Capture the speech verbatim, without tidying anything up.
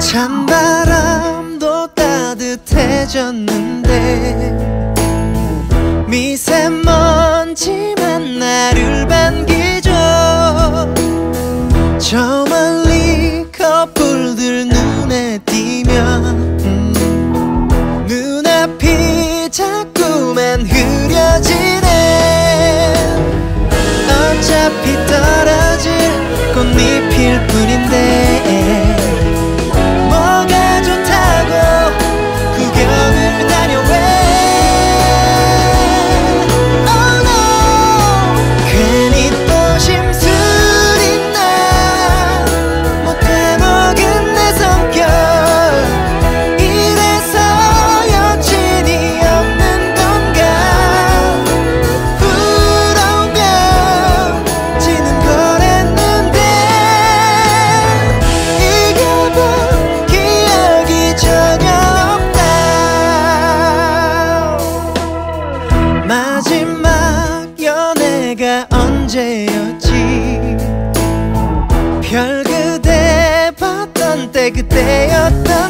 찬바람도 따뜻해졌는데 미세먼지만 나를 반기죠. 저 멀리 커플들 눈에 띄면 음, 눈앞이 자꾸만 흐려지네. 어차피 떨어질 꽃잎일 뿐인데 뭐가 좋다고 구경을 다녀 왜. Oh no, 괜히 또 심술이 나. 못해 먹은 내 성격 이래서 여친이 없는 건가. 부러우면 지는 거랬는데 이겨본 기억이 전혀 없다. 마지막 연애가 언제였지. 별 그대 봤던 때 그때였던